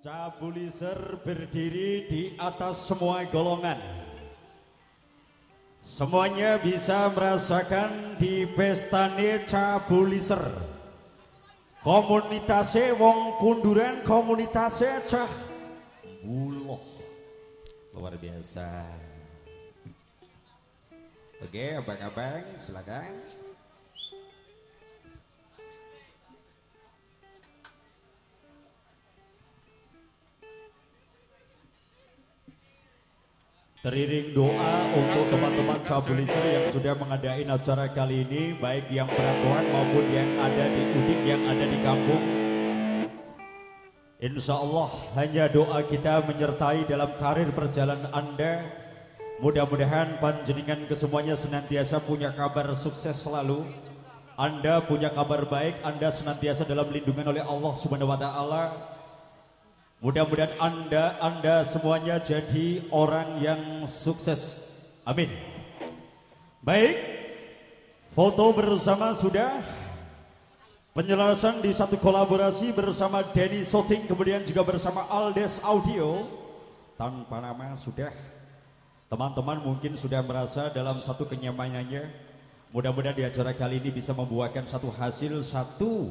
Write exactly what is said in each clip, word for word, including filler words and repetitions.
Cabuliser berdiri di atas semua golongan. Semuanya bisa merasakan di pestane Cabuliser. Komunitasnya wong kunduran, komunitasnya cah buloh. Luar biasa. Oke, abang-abang silakan. Teriring doa untuk teman-teman Cabuliser yang sudah mengadain acara kali ini, baik yang perantauan maupun yang ada di Udik, yang ada di kampung. Insya Allah hanya doa kita menyertai dalam karir perjalanan Anda. Mudah-mudahan panjenengan kesemuanya senantiasa punya kabar sukses selalu. Anda punya kabar baik, Anda senantiasa dalam lindungan oleh Allah Subhanahu wa Ta'ala. Mudah-mudahan Anda, Anda semuanya jadi orang yang sukses. Amin. Baik, foto bersama sudah. Penjelasan di satu kolaborasi bersama Denny Soting, kemudian juga bersama Aldes Audio. Tanpa nama sudah. Teman-teman mungkin sudah merasa dalam satu kenyamanannya. Mudah-mudahan di acara kali ini bisa membuahkan satu hasil, satu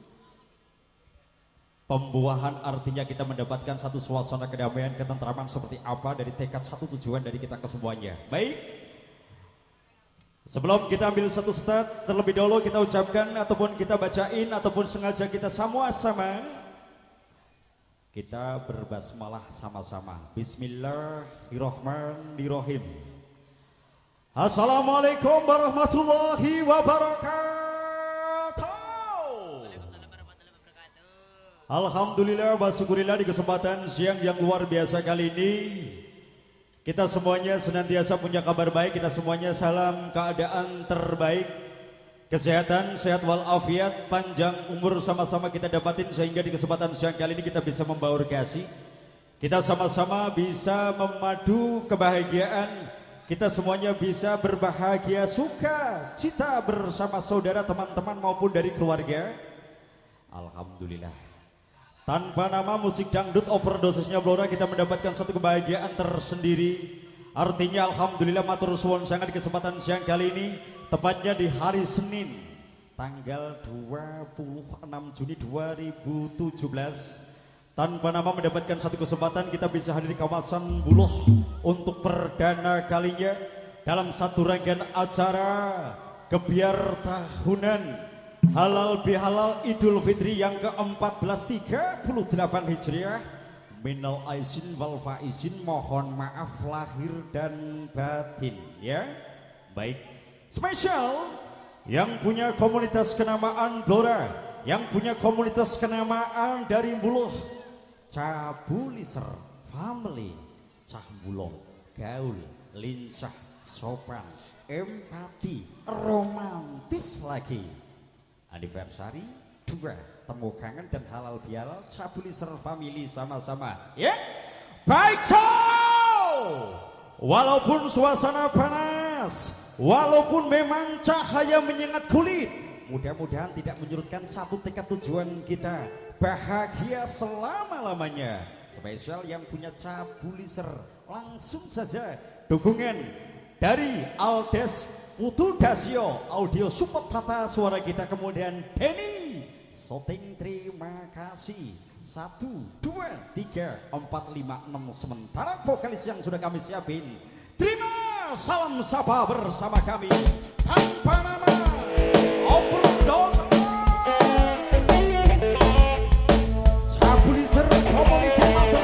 pembuahan, artinya kita mendapatkan satu suasana kedamaian, ketentraman seperti apa dari tekad satu tujuan dari kita kesemuanya. Baik, sebelum kita ambil satu start, terlebih dahulu kita ucapkan ataupun kita bacain ataupun sengaja kita sama-sama kita berbasmalah sama-sama. Bismillahirrahmanirrahim. Assalamualaikum warahmatullahi wabarakatuh. Alhamdulillah wa syukurillah di kesempatan siang yang luar biasa kali ini kita semuanya senantiasa punya kabar baik, kita semuanya salam keadaan terbaik, kesehatan, sehat walafiat, panjang umur sama-sama kita dapatin sehingga di kesempatan siang kali ini kita bisa membaur kasih, kita sama-sama bisa memadu kebahagiaan, kita semuanya bisa berbahagia suka cita bersama saudara, teman-teman maupun dari keluarga. Alhamdulillah. Tanpa nama musik dangdut overdosisnya Blora kita mendapatkan satu kebahagiaan tersendiri. Artinya alhamdulillah matur suwun sangat di kesempatan siang kali ini, tepatnya di hari Senin tanggal dua puluh enam Juni dua ribu tujuh belas. Tanpa nama mendapatkan satu kesempatan kita bisa hadir di kawasan Buloh untuk perdana kalinya dalam satu rangkaian acara Gebyar Tahunan Halal Bihalal Idul Fitri yang ke seribu empat ratus tiga puluh delapan Hijriah. Minal aizin wal faizin, mohon maaf lahir dan batin ya. Baik, spesial yang punya komunitas kenamaan Blora, yang punya komunitas kenamaan dari Buloh, Cabuliser Family. Cah Buloh gaul, lincah, sopan, empati, romantis lagi. Anniversary dua temu kangen dan halal bihalal Cabuliser Family sama-sama ya. Baik toh, walaupun suasana panas, walaupun memang cahaya menyengat kulit, mudah-mudahan tidak menyurutkan satu tekad tujuan kita, bahagia selama-lamanya. Spesial yang punya Cabuliser, langsung saja dukungan dari Aldes Putu Dasio Audio support tata suara kita, kemudian Denny Soting terima kasih. Satu, dua, tiga, empat, lima, enam. Sementara vokalis yang sudah kami siapin, terima salam sapa bersama kami tanpa nama overdose Cabuliser Community Matter.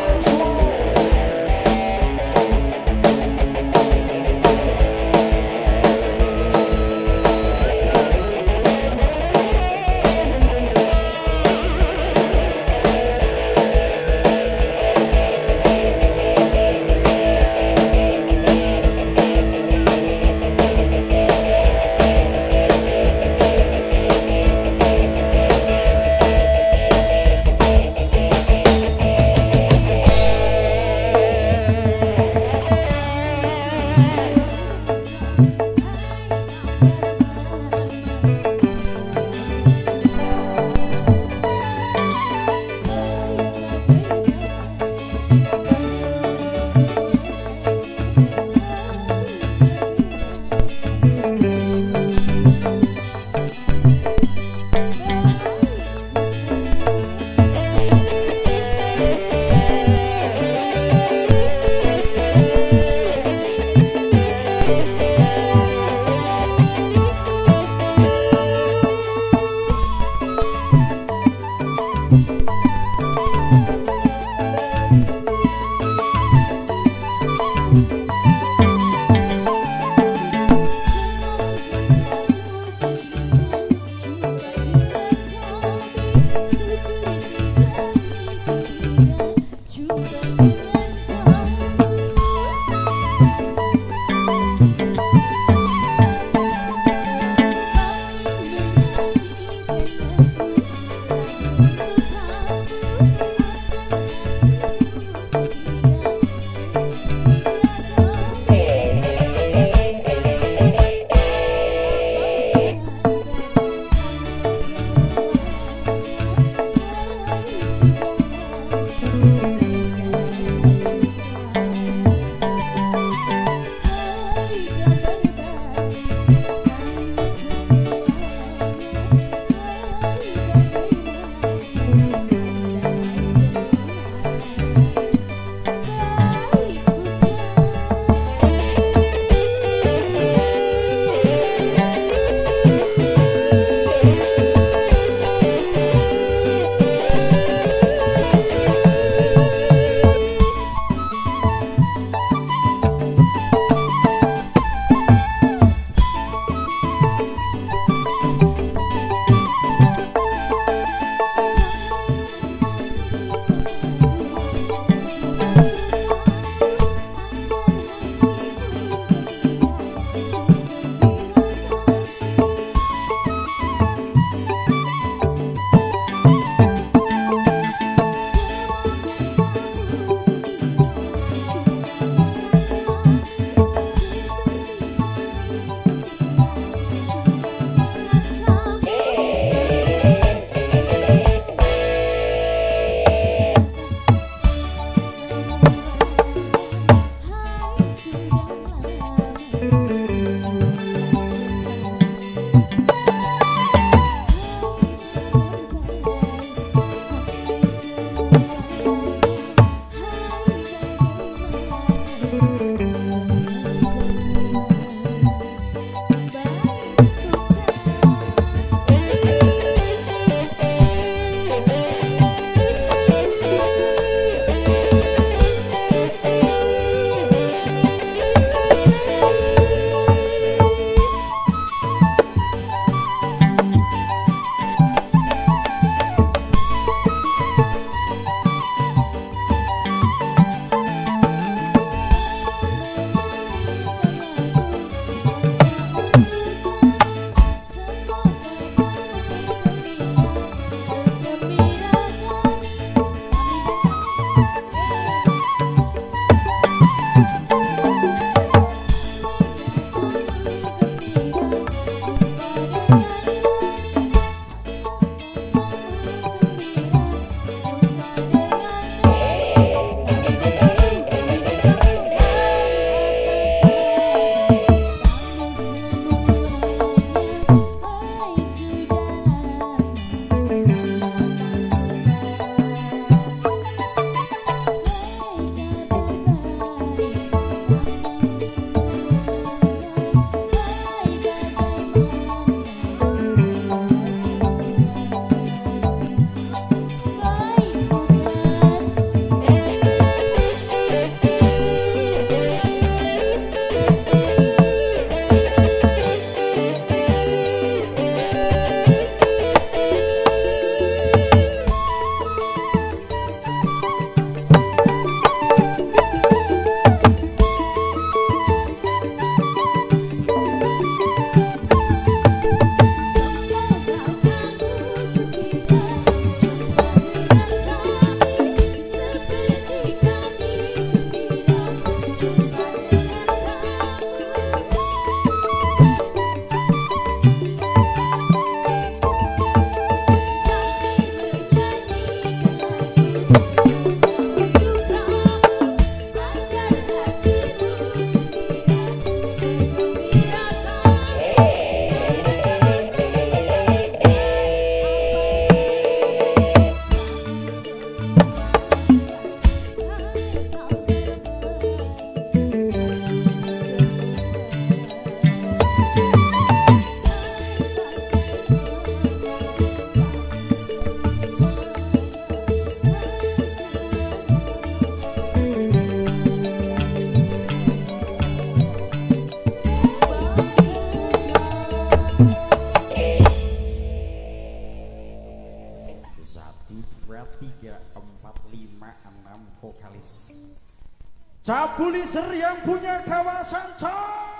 dua, tiga, empat, lima, enam vokalis. Cabuliser yang punya kawasan Cok.